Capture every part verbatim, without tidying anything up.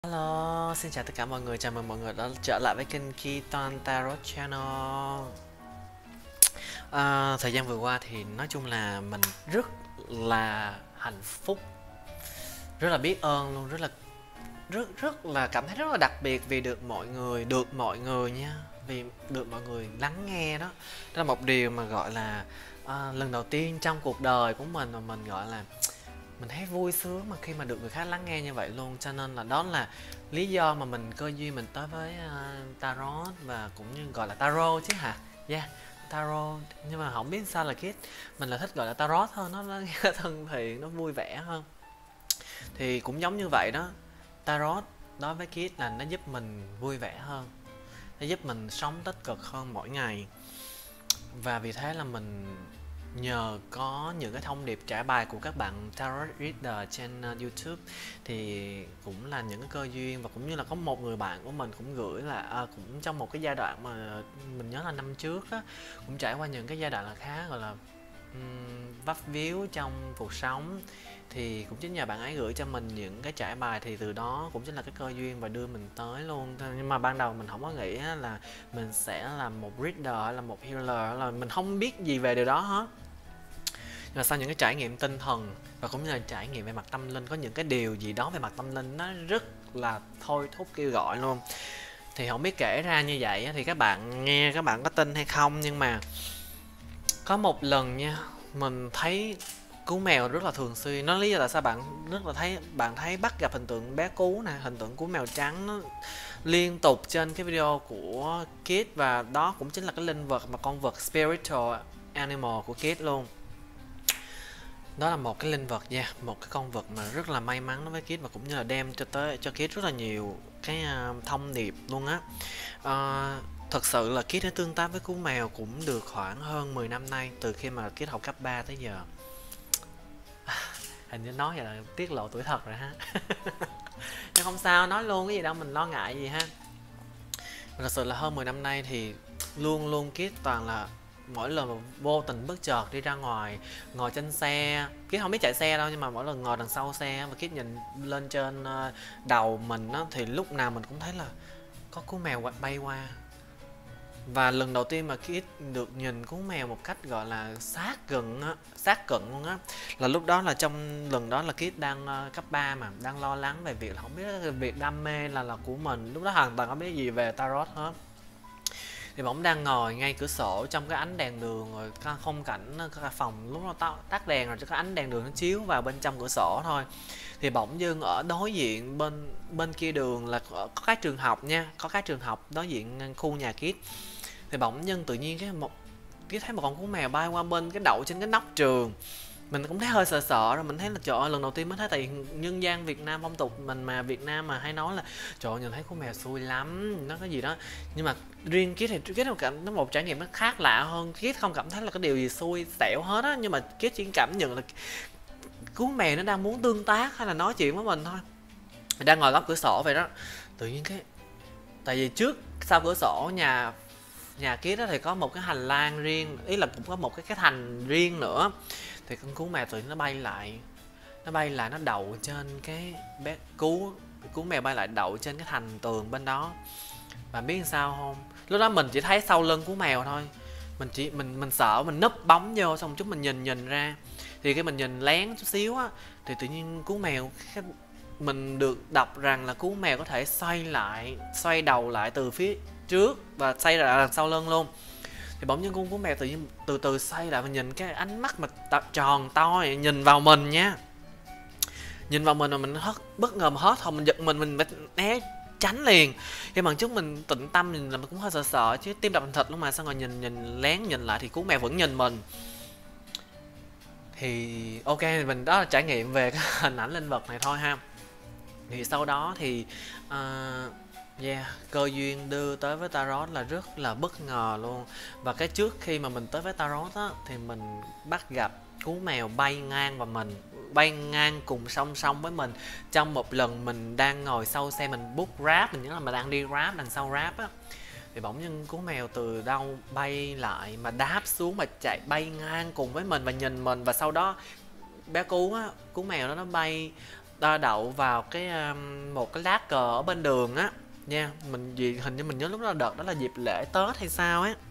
Hello, xin chào tất cả mọi người, chào mừng mọi người đã trở lại với kênh Keaton Tarot Channel. À, thời gian vừa qua thì nói chung là mình rất là hạnh phúc, rất là biết ơn luôn, rất là rất rất là cảm thấy rất là đặc biệt vì được mọi người, được mọi người nha, vì được mọi người lắng nghe đó. Đó là một điều mà gọi là à, lần đầu tiên trong cuộc đời của mình mà mình gọi là mình thấy vui sướng mà khi mà được người khác lắng nghe như vậy luôn, cho nên là đó là lý do mà mình cơ duyên mình tới với uh, tarot và cũng như gọi là tarot chứ hả. Yeah, tarot, nhưng mà không biết sao là cái mình là thích gọi là tarot hơn, nó, nó thân thiện, nó vui vẻ hơn. Thì cũng giống như vậy đó, tarot đối với Kid là nó giúp mình vui vẻ hơn, nó giúp mình sống tích cực hơn mỗi ngày. Và vì thế là mình nhờ có những cái thông điệp trả bài của các bạn tarot reader trên uh, YouTube thì cũng là những cái cơ duyên, và cũng như là có một người bạn của mình cũng gửi là à, cũng trong một cái giai đoạn mà mình nhớ là năm trước á, cũng trải qua những cái giai đoạn là khá gọi là um, vấp víu trong cuộc sống, thì cũng chính nhờ bạn ấy gửi cho mình những cái trải bài, thì từ đó cũng chính là cái cơ duyên và đưa mình tới luôn. Nhưng mà ban đầu mình không có nghĩ là mình sẽ là một reader hay là một healer, là mình không biết gì về điều đó hết. Nhưng mà sau những cái trải nghiệm tinh thần và cũng như là trải nghiệm về mặt tâm linh, có những cái điều gì đó về mặt tâm linh nó rất là thôi thúc kêu gọi luôn. Thì không biết kể ra như vậy thì các bạn nghe các bạn có tin hay không, nhưng mà có một lần nha, mình thấy cú mèo rất là thường xuyên. Nó lý do tại sao bạn rất là thấy bạn thấy bắt gặp hình tượng bé cú nè, hình tượng cú mèo trắng nó liên tục trên cái video của Kid, và đó cũng chính là cái linh vật mà con vật spiritual animal của Kid luôn. Đó là một cái linh vật nha, một cái con vật mà rất là may mắn đối với Kid, và cũng như là đem cho tới cho Kid rất là nhiều cái uh, thông điệp luôn á. Uh, thật sự là Kid đã tương tác với cú mèo cũng được khoảng hơn mười năm nay, từ khi mà Kid học cấp ba tới giờ. À, hình như nói vậy là tiết lộ tuổi thật rồi ha. Nhưng không sao, nói luôn cái gì đâu, mình lo ngại gì ha. Thật sự là hơn mười năm nay thì luôn luôn Kid toàn là mỗi lần mà vô tình bất chợt đi ra ngoài, ngồi trên xe, Kid không biết chạy xe đâu, nhưng mà mỗi lần ngồi đằng sau xe và Kid nhìn lên trên đầu mình á, thì lúc nào mình cũng thấy là có cú mèo bay qua. Và lần đầu tiên mà Kid được nhìn cú mèo một cách gọi là sát gần á, sát cận luôn á, là lúc đó là trong lần đó là Kid đang uh, cấp ba mà đang lo lắng về việc là không biết việc đam mê là là của mình, lúc đó hoàn toàn không biết gì về tarot hết. Thì bỗng đang ngồi ngay cửa sổ trong cái ánh đèn đường, rồi không cảnh cái phòng lúc nó tắt đèn rồi, cho cái ánh đèn đường nó chiếu vào bên trong cửa sổ thôi, thì bỗng dưng ở đối diện bên bên kia đường là có cái trường học nha, có cái trường học đối diện khu nhà Kid. Thì bỗng dưng tự nhiên cái một cái thấy một con cú mèo bay qua bên cái đậu trên cái nóc trường. Mình cũng thấy hơi sợ sợ, rồi mình thấy là trời ơi, lần đầu tiên mới thấy, tại nhân gian Việt Nam, phong tục mình mà Việt Nam mà hay nói là trời ơi, nhìn thấy cú mèo xui lắm, nó cái gì đó. Nhưng mà riêng Kid thì Kid nó cảm nó một trải nghiệm nó khác lạ hơn. Kid không cảm thấy là cái điều gì xui xẻo hết á, nhưng mà Kid chỉ cảm nhận là cú mèo nó đang muốn tương tác hay là nói chuyện với mình thôi. Mình đang ngồi góc cửa sổ vậy đó, tự nhiên cái, tại vì trước sau cửa sổ nhà nhà Kid đó thì có một cái hành lang riêng, ý là cũng có một cái cái thành riêng nữa, thì con cú mèo tự nhiên nó bay lại, nó bay lại nó đậu trên cái bé cú cú mèo bay lại đậu trên cái thành tường bên đó. Bạn biết sao không, lúc đó mình chỉ thấy sau lưng cú mèo thôi, mình chỉ mình mình sợ, mình núp bóng vô, xong chút mình nhìn nhìn ra, thì khi mình nhìn lén chút xíu á, thì tự nhiên cú mèo cái, mình được đọc rằng là cú mèo có thể xoay lại, xoay đầu lại từ phía trước và xoay lại đằng sau lưng luôn. Thì bỗng nhiên con cú mèo tự nhiên từ từ xoay lại và nhìn cái ánh mắt mà tròn to nhìn vào mình nha, nhìn vào mình mà mình hất bất ngờ mà hết hồn, mình giật mình mình phải né tránh liền. Khi mà trước mình tĩnh tâm nhìn là mình cũng hơi sợ sợ chứ, tim đập thịt luôn, mà xong rồi nhìn nhìn lén nhìn lại thì cú mèo vẫn nhìn mình. Thì ok, mình đó là trải nghiệm về cái hình ảnh linh vật này thôi ha. Thì sau đó thì uh, yeah, cơ duyên đưa tới với tarot là rất là bất ngờ luôn. Và cái trước khi mà mình tới với tarot á, thì mình bắt gặp cú mèo bay ngang vào mình, bay ngang cùng song song với mình. Trong một lần mình đang ngồi sau xe, mình book Grab, mình nhớ là mình đang đi Grab đằng sau Grab á, thì bỗng nhiên cú mèo từ đâu bay lại mà đáp xuống mà chạy bay ngang cùng với mình và nhìn mình. Và sau đó bé cú á, cú mèo đó nó bay đo đậu vào cái um, một cái lá cờ ở bên đường á nha. Mình gì hình như mình nhớ lúc đó đợt đó là dịp lễ Tết hay sao á.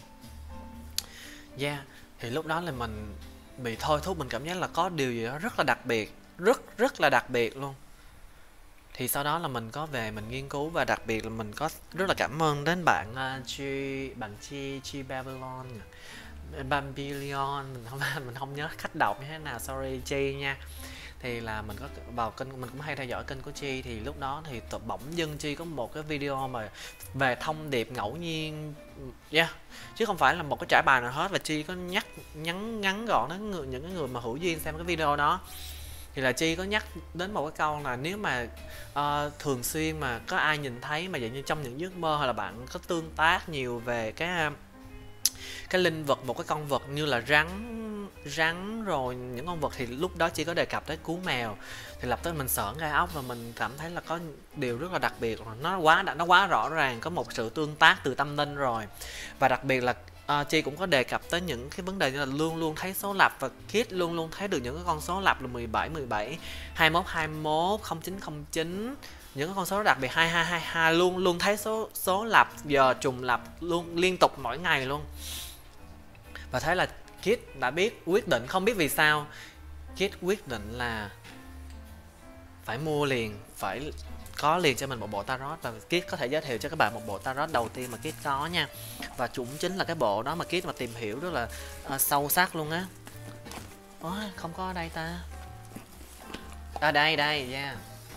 Yeah, thì lúc đó là mình bị thôi thúc, mình cảm giác là có điều gì đó rất là đặc biệt, rất rất là đặc biệt luôn. Thì sau đó là mình có về mình nghiên cứu, và đặc biệt là mình có rất là cảm ơn đến bạn uh, Chi, bạn Chi Chi Babylon, Babylon, mình không mình không nhớ cách đọc như thế nào, sorry Chi nha. Thì là mình có vào kênh, mình cũng hay theo dõi kênh của Chi, thì lúc đó thì tự bỗng dưng Chi có một cái video mà về thông điệp ngẫu nhiên, yeah, chứ không phải là một cái trải bài nào hết, và Chi có nhắc nhắn ngắn gọn đến người, những cái người mà hữu duyên xem cái video đó, thì là Chi có nhắc đến một cái câu là nếu mà uh, thường xuyên mà có ai nhìn thấy mà dạng như trong những giấc mơ, hoặc là bạn có tương tác nhiều về cái cái linh vật, một cái con vật như là rắn rắn rồi những con vật, thì lúc đó chỉ có đề cập tới cú mèo, thì lập tức mình sởn gai ốc, và mình cảm thấy là có điều rất là đặc biệt, nó quá nó quá rõ ràng có một sự tương tác từ tâm linh rồi. Và đặc biệt là uh, Chi cũng có đề cập tới những cái vấn đề như là luôn luôn thấy số lặp, và Kit luôn luôn thấy được những cái con số lặp là mười bảy mười bảy, hai mốt hai mốt, không chín không chín, những cái con số đặc biệt hai hai hai hai, luôn luôn thấy số số lặp giờ trùng lặp luôn liên tục mỗi ngày luôn. Và thế là Kit đã biết quyết định, không biết vì sao Kit quyết định là phải mua liền, phải có liền cho mình một bộ tarot. Và Kit có thể giới thiệu cho các bạn một bộ tarot đầu tiên mà Kit có nha, và cũng chính là cái bộ đó mà Kit mà tìm hiểu rất là uh, sâu sắc luôn á. Ôi, không có ở đây ta. À đây đây, yeah.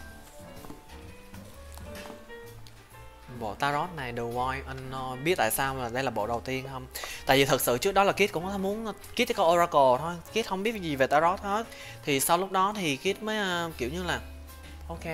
Bộ tarot này The Void Unknown, biết tại sao mà đây là bộ đầu tiên không? Tại vì thật sự trước đó là Kit cũng có muốn Kit chỉ có Oracle thôi, Kit không biết gì về tarot hết. Thì sau lúc đó thì Kit mới uh, kiểu như là ok,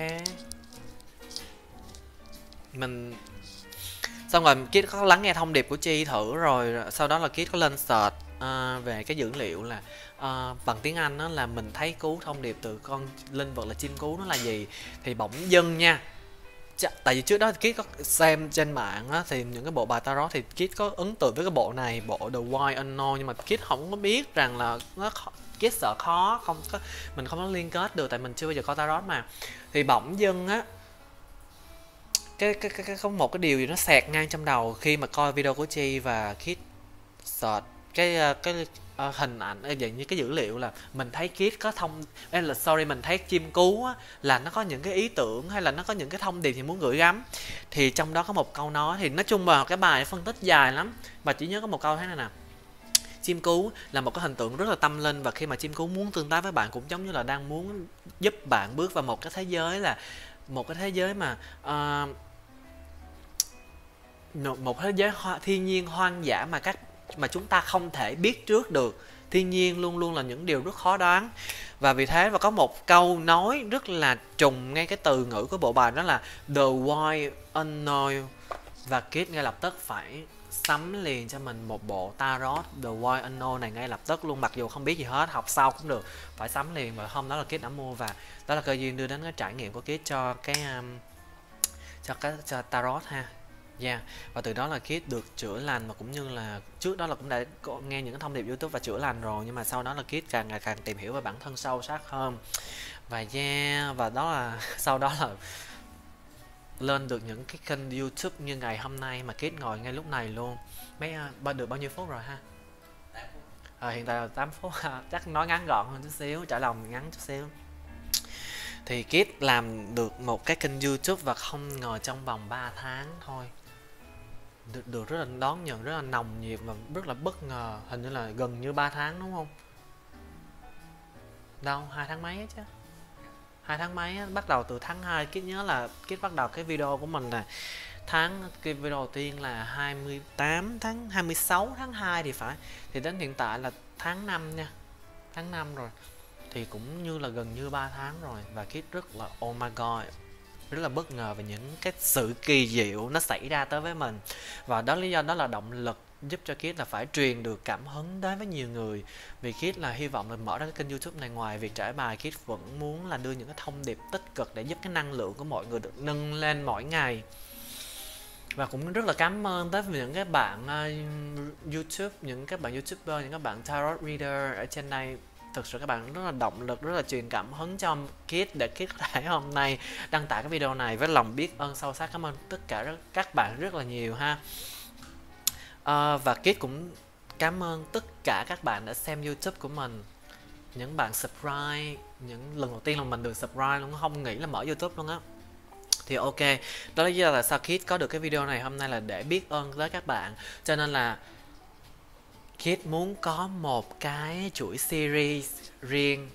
mình xong rồi Kit có lắng nghe thông điệp của Chi thử, rồi sau đó là Kit có lên search uh, về cái dữ liệu là uh, bằng tiếng Anh đó, là mình thấy cú thông điệp từ con linh vật là chim cú nó là gì. Thì bỗng dưng nha, tại vì trước đó Kit có xem trên mạng á, thì những cái bộ bài tarot thì Kit có ấn tượng với cái bộ này, bộ The Void Unknown, nhưng mà Kit không có biết rằng là nó Kit sợ khó, không có, mình không có liên kết được, tại mình chưa bao giờ coi tarot mà. Thì bỗng dưng á, cái cái cái, cái có một cái điều gì nó xẹt ngang trong đầu khi mà coi video của Chi, và Kit search cái cái uh, hình ảnh dạng như cái dữ liệu là mình thấy Kit có thông là sorry mình thấy chim cú á, là nó có những cái ý tưởng hay là nó có những cái thông điệp thì muốn gửi gắm. Thì trong đó có một câu nói, thì nói chung là cái bài phân tích dài lắm, mà chỉ nhớ có một câu thế này nè: chim cú là một cái hình tượng rất là tâm linh, và khi mà chim cú muốn tương tác với bạn cũng giống như là đang muốn giúp bạn bước vào một cái thế giới, là một cái thế giới mà uh, một thế giới hoa, thiên nhiên hoang dã mà các mà chúng ta không thể biết trước được. Thiên nhiên luôn luôn là những điều rất khó đoán, và vì thế và có một câu nói rất là trùng ngay cái từ ngữ của bộ bài, đó là The Void Unknown, và Kit ngay lập tức phải sắm liền cho mình một bộ tarot The Void Unknown này ngay lập tức luôn, mặc dù không biết gì hết, học sau cũng được, phải sắm liền. Và hôm đó là Kit đã mua, và đó là cơ duyên đưa đến cái trải nghiệm của Kit cho cái um, cho cái cho tarot ha. Yeah. Và từ đó là Kit được chữa lành, và cũng như là trước đó là cũng đã nghe những cái thông điệp YouTube và chữa lành rồi, nhưng mà sau đó là Kit càng ngày càng tìm hiểu về bản thân sâu sắc hơn. Và yeah, và đó là sau đó là lên được những cái kênh YouTube như ngày hôm nay mà Kit ngồi ngay lúc này luôn. Mấy uh, được bao nhiêu phút rồi ha? À, hiện tại là tám phút, chắc nói ngắn gọn hơn chút xíu, trả lòng ngắn chút xíu. Thì Kit làm được một cái kênh YouTube và không ngờ trong vòng ba tháng thôi được, được rất là đón nhận, rất là nồng nhiệt và rất là bất ngờ. Hình như là gần như ba tháng đúng không? Đâu, hai tháng mấy chứ. Hai tháng mấy á, bắt đầu từ tháng hai. Kit nhớ là Kit bắt đầu cái video của mình là tháng cái video đầu tiên là hai mươi tám tháng hai mươi sáu tháng hai thì phải. Thì đến hiện tại là tháng năm nha. Tháng năm rồi. Thì cũng như là gần như ba tháng rồi, và Kit rất là oh my god, rất là bất ngờ về những cái sự kỳ diệu nó xảy ra tới với mình. Và đó lý do đó là động lực giúp cho Kit là phải truyền được cảm hứng đến với nhiều người. Vì Kit là hy vọng là mở ra cái kênh YouTube này, ngoài việc trải bài, Kit vẫn muốn là đưa những cái thông điệp tích cực để giúp cái năng lượng của mọi người được nâng lên mỗi ngày. Và cũng rất là cảm ơn tới những cái bạn uh, YouTube, những các bạn YouTuber, những các bạn tarot reader ở trên đây Thực sự các bạn rất là động lực, rất là truyền cảm hứng cho Kit để Kit có thể hôm nay đăng tải cái video này với lòng biết ơn sâu sắc. Cảm ơn tất cả rất, các bạn rất là nhiều ha. À, và Kit cũng cảm ơn tất cả các bạn đã xem YouTube của mình, những bạn subscribe, những lần đầu tiên là mình được subscribe luôn, không nghĩ là mở YouTube luôn á. Thì ok, đó là lý do là sao Kit có được cái video này hôm nay, là để biết ơn với các bạn. Cho nên là Kit muốn có một cái chuỗi series riêng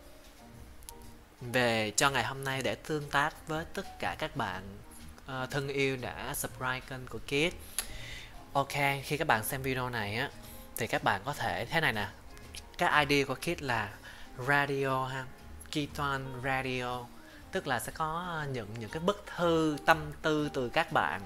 về cho ngày hôm nay để tương tác với tất cả các bạn uh, thân yêu đã subscribe kênh của Kit. Ok, khi các bạn xem video này á thì các bạn có thể thế này nè. Cái i đê của Kit là radio ha, Kiton Radio, tức là sẽ có những những cái bức thư tâm tư từ các bạn.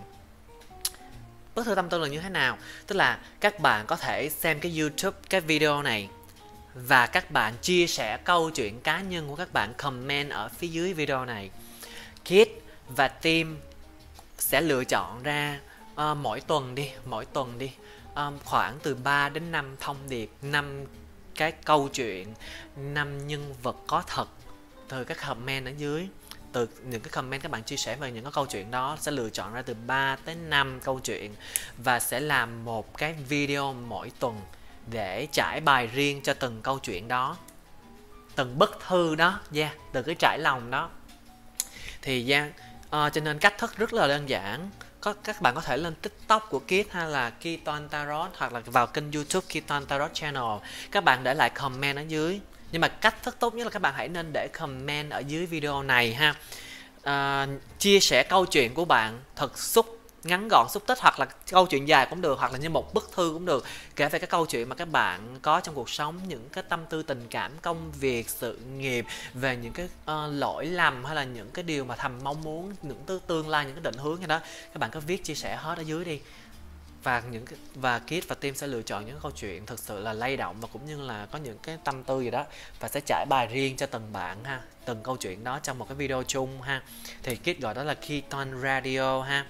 Bức thư tâm tư là như thế nào? Tức là các bạn có thể xem cái YouTube, cái video này, và các bạn chia sẻ câu chuyện cá nhân của các bạn, comment ở phía dưới video này. Kit và team sẽ lựa chọn ra uh, mỗi tuần đi, mỗi tuần đi um, khoảng từ ba đến năm thông điệp, năm cái câu chuyện, năm nhân vật có thật từ các comment ở dưới. Từ những cái comment các bạn chia sẻ về những cái câu chuyện đó sẽ lựa chọn ra từ ba tới năm câu chuyện và sẽ làm một cái video mỗi tuần để trải bài riêng cho từng câu chuyện đó, từng bức thư đó, yeah, từ cái trải lòng đó. Thì yeah, uh, cho nên cách thức rất là đơn giản. Có các bạn có thể lên TikTok của Kit hay là Kiton Tarot, hoặc là vào kênh YouTube Kiton Tarot Channel, các bạn để lại comment ở dưới. Nhưng mà cách thức tốt nhất là các bạn hãy nên để comment ở dưới video này ha. À, chia sẻ câu chuyện của bạn thật xúc, ngắn gọn, xúc tích, hoặc là câu chuyện dài cũng được, hoặc là như một bức thư cũng được, kể về cái câu chuyện mà các bạn có trong cuộc sống, những cái tâm tư tình cảm, công việc, sự nghiệp, về những cái uh, lỗi lầm hay là những cái điều mà thầm mong muốn, những tư tương lai, những cái định hướng như đó, các bạn cứ viết chia sẻ hết ở dưới đi. Và những cái, và Kit và team sẽ lựa chọn những câu chuyện thực sự là lay động và cũng như là có những cái tâm tư gì đó, và sẽ trải bài riêng cho từng bạn ha, từng câu chuyện đó trong một cái video chung ha. Thì Kit gọi đó là Kiton Radio ha.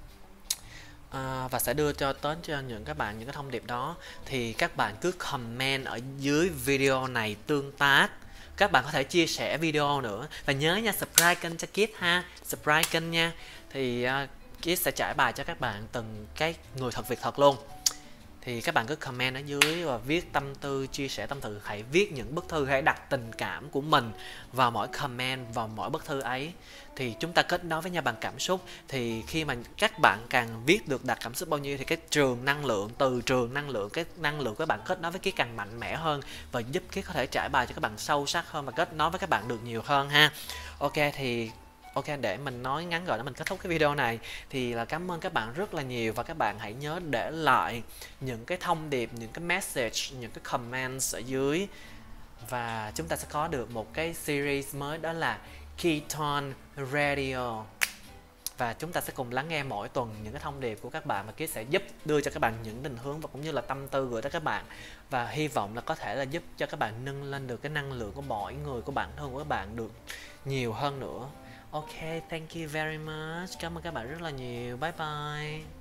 À, và sẽ đưa cho tới cho những các bạn những cái thông điệp đó. Thì các bạn cứ comment ở dưới video này tương tác. Các bạn có thể chia sẻ video nữa. Và nhớ nha, subscribe kênh cho Kit ha, subscribe kênh nha. Thì uh, Kit sẽ trải bài cho các bạn từng cái người thật việc thật luôn. Thì các bạn cứ comment ở dưới và viết tâm tư, chia sẻ tâm tư. Hãy viết những bức thư, hãy đặt tình cảm của mình vào mỗi comment, vào mỗi bức thư ấy. Thì chúng ta kết nối với nhau bằng cảm xúc. Thì khi mà các bạn càng viết được đặt cảm xúc bao nhiêu thì cái trường năng lượng, từ trường năng lượng, cái năng lượng các bạn kết nối với Kit càng mạnh mẽ hơn, và giúp Kit có thể trải bài cho các bạn sâu sắc hơn và kết nối với các bạn được nhiều hơn ha. Ok, thì ok, để mình nói ngắn gọn để mình kết thúc cái video này thì là cảm ơn các bạn rất là nhiều, và các bạn hãy nhớ để lại những cái thông điệp, những cái message, những cái comments ở dưới, và chúng ta sẽ có được một cái series mới, đó là Kiton Radio, và chúng ta sẽ cùng lắng nghe mỗi tuần những cái thông điệp của các bạn, và Kit sẽ giúp đưa cho các bạn những định hướng và cũng như là tâm tư gửi tới các bạn, và hy vọng là có thể là giúp cho các bạn nâng lên được cái năng lượng của mỗi người, của bản thân của các bạn được nhiều hơn nữa. Ok, thank you very much. Cảm ơn các bạn rất là nhiều. Bye bye.